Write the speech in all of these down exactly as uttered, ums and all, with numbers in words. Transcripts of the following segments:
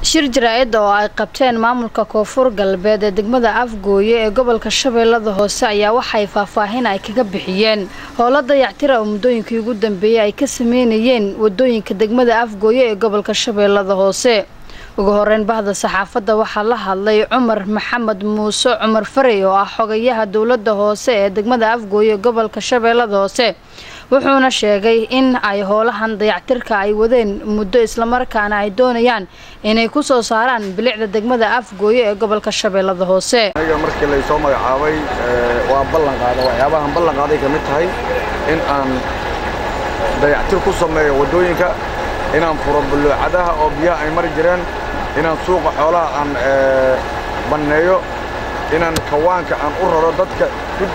shir jaraa'id oo ay qabteen maamulka Koonfur Galbeed ee degmada Afgooye ee gobolka Shabeellada Hoose ayaa waxay faahfaahin ay kaga bixiyeen howlo dayactir ah muddooyinkii ugu dambeeyay ay ka sameeyeen wadooyinka degmada Afgooye ee gobolka Shabeellada Hoose. ugu horeyn bahda saxaafadda waxaa la hadlay Cumar Maxamed Muuse Cumar Faray oo ah xogayaha dawladda hoose ee degmada Afgooye ee gobolka Shabeellada Hoose. wuxuuna sheegay in ay howlahan dayactirka ay wadeen muddo isla markaana ay doonayaan inay ku soo saaraan bilicda degmada Afgooye ee gobolka Shabeellada Hoose. aniga markii la soo magacaabay waa ballan qaado waxyaabahan ballan qaaday kamid tahay in aan dayactir ku sameeyo wadooyinka inaan furo buluucadaha oo biyaha ay mari jireen inaan suuqa xoolaha aan banneeyo inaan kawaanka aan u raro dadka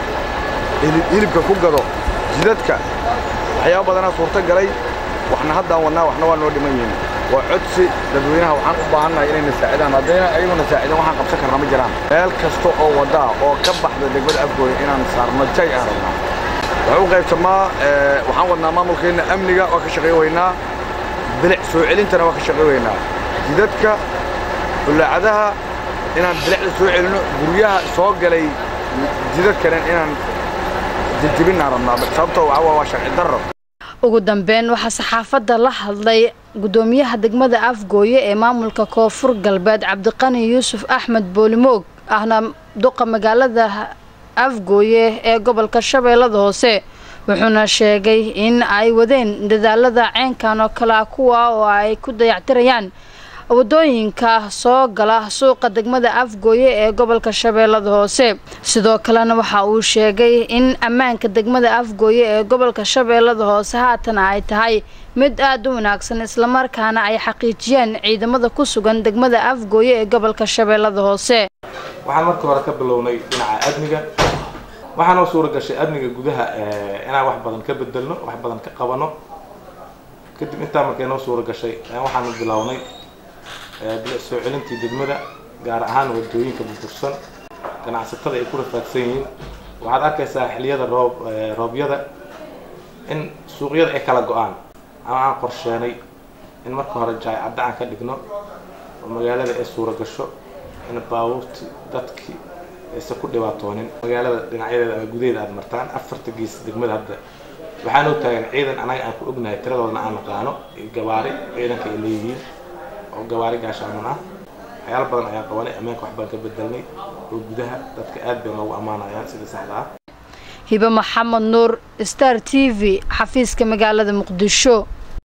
hilibka ku gado jidadka waxyaabo badan suurta galay waxna hadda wadnaa waxna waa noo dhiman yihiin waa codsi dadweynaha waxaan u baahanahay inay nasaacadaan haddana ayaguna saacidan waxaan qabsan karnaa ma jiraan meel kasta oo wada oo ka baxda degmada Afgooye inaan saarno jay aan rabnaa waxaan u qaybsamaa waxaan wadnaa maamulkeena amniga oo ka shaqeeynaa bilic soo celintana waa ka shaqeeynaa jidadka bulaacadaha inaan bilicda soo celino guryaha soo galay jidadkana inaan jidibina rabnaa sababtoo ah waa sharci darro. ugu dambeyn waxa saxaafadda la hadlay gudoomiyaha degmada Afgooye ee maamulka Koonfur Galbeed Cabdiqani Yuusuf Axmed Boolimoog ahna duqa magaalada Afgooye ee gobolka Shabeellada Hoose wuxuuna sheegay in ay wadeen dadaalada ceenkan oo kala kuwa oo ay ku dayactirayaan wadooyinka soo gala suuqa degmada Afgooye ee gobolka Shabeellada Hoose. sidoo kalena waxa uu sheegay in ammaanka degmada Afgooye ee gobolka Shabeellada Hoose haatan ay tahay mid aad u wanaagsan isla markaana ay xaqiijiyeen ciidamada ku sugan degmada Afgooye ee gobolka Shabeellada Hoose. waxaan markii hore ka bilownay dhinaca amniga waxaana suura gashay amniga gudaha inaan wax badan ka bedelno wax badan ka qabano kadib intaa markay noo suura gashay waxaan bilownay bilic soo celintii degmada gaar ahaan wadooyinka burbursan ganacsatada ay ku rafaadsan yihiin waxaad arkaysaa xilliyada roob roobyada in suuqyada ay kala go'aan ama aan qorsheenay in marka hore jaaycadda aan ka dhigno oo magaalada ay suura gasho in baabuurti dadkii aysan ku dhibaatoonin magaalada dhinacyadeeda ama gudaheeda aad martaan afarta gees degmada hadda waxaan u taagan ciidan anaga aan ku ognahay tiradoodana aan naqaano gawaari ciidanka ay leeyihiin oo gawaari gaashaamon ah waxyaalo badan ayaa qabanay ammaanka wax baan ka bedelnay oo gudaha dadka aad bay noogu ammaanayaan sida saxda ah. Hiba Maxamed Nuur Star T V xafiiska magaalada Muqdisho.